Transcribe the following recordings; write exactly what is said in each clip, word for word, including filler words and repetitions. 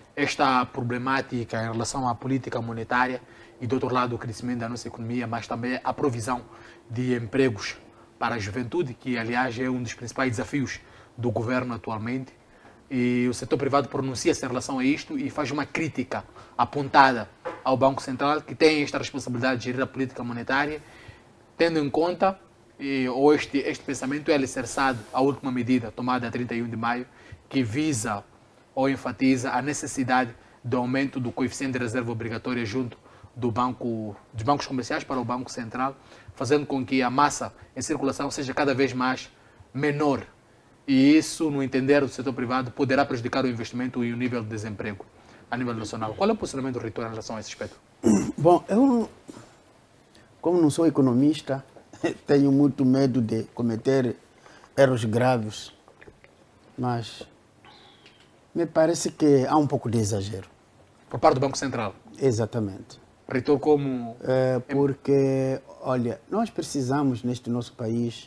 esta problemática em relação à política monetária e, do outro lado, o crescimento da nossa economia, mas também a provisão de empregos para a juventude, que, aliás, é um dos principais desafios do governo atualmente. E o setor privado pronuncia-se em relação a isto e faz uma crítica apontada ao Banco Central, que tem esta responsabilidade de gerir a política monetária, tendo em conta, e, ou este, este pensamento é alicerçado à última medida tomada a trinta e um de maio, que visa ou enfatiza a necessidade do aumento do coeficiente de reserva obrigatória junto do banco, dos bancos comerciais para o Banco Central, fazendo com que a massa em circulação seja cada vez mais menor. E isso, no entender do setor privado, poderá prejudicar o investimento e o nível de desemprego a nível nacional. Qual é o posicionamento do reitor em relação a esse aspecto? Bom, eu, como não sou economista, tenho muito medo de cometer erros graves, mas me parece que há um pouco de exagero. Por parte do Banco Central? Exatamente. Reitor, como... É porque, olha, nós precisamos neste nosso país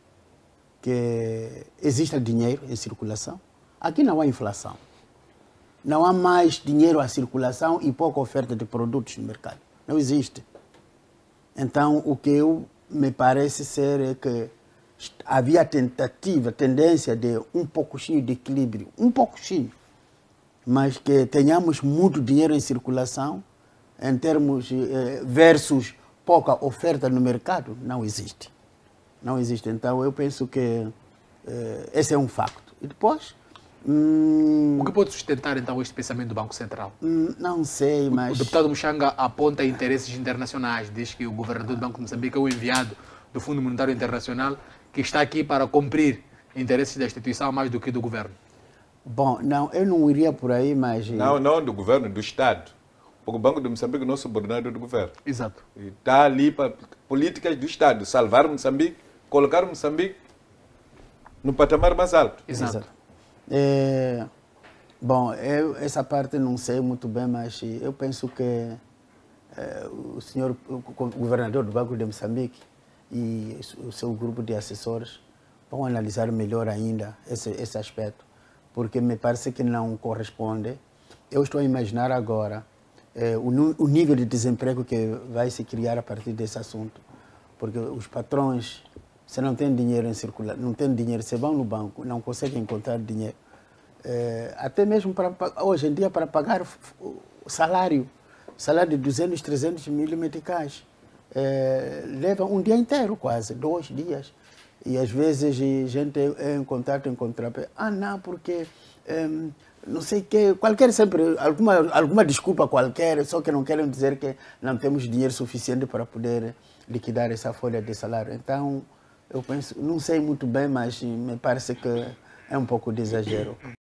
que exista dinheiro em circulação. Aqui não há inflação. Não há mais dinheiro à circulação e pouca oferta de produtos no mercado. Não existe. Então, o que eu me parece ser é que havia tentativa, tendência de um pouquinho de equilíbrio, um pouquinho, mas que tenhamos muito dinheiro em circulação, em termos eh, versus pouca oferta no mercado, não existe. Não existe. Então, eu penso que eh, esse é um facto. E depois... Hum, o que pode sustentar, então, este pensamento do Banco Central? Hum, não sei, mas... O deputado Muxanga aponta interesses internacionais, diz que o governador do Banco de Moçambique é o enviado do Fundo Monetário Internacional, que está aqui para cumprir interesses da instituição mais do que do governo. Bom, não, eu não iria por aí, mas... Não, não do governo, do Estado. Porque o Banco de Moçambique não é subordinado do governo. Exato. E está ali para políticas do Estado, salvar Moçambique, colocar Moçambique no patamar mais alto. Exato. Exato. É, bom, eu essa parte não sei muito bem, mas eu penso que é, o senhor o governador do Banco de Moçambique e o seu grupo de assessores vão analisar melhor ainda esse, esse aspecto, porque me parece que não corresponde. Eu estou a imaginar agora é, o, o nível de desemprego que vai se criar a partir desse assunto, porque os patrões, se não tem dinheiro em circular, não tem dinheiro, se vão no banco, não conseguem encontrar dinheiro. É, até mesmo para, hoje em dia para pagar o salário, salário de duzentos, trezentos mil meticais. É, leva um dia inteiro quase, dois dias. E às vezes a gente é em contato, em contrapé. Ah, não, porque é, não sei o que, qualquer sempre, alguma, alguma desculpa qualquer, só que não querem dizer que não temos dinheiro suficiente para poder liquidar essa folha de salário. Então, eu penso, não sei muito bem, mas me parece que é um pouco de exagero.